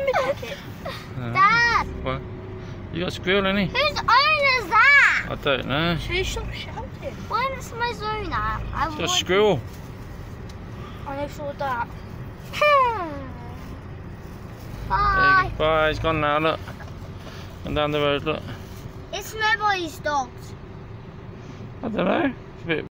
me take it. Dad! What? You got a squirrel, ain't he? Whose owner's that? I don't know. She's so shouting. When's my owner? It's got a squirrel. I never saw that. Bye. Bye, he's gone now, look. And down the road, look. It's nobody's dogs. I don't know. It's a bit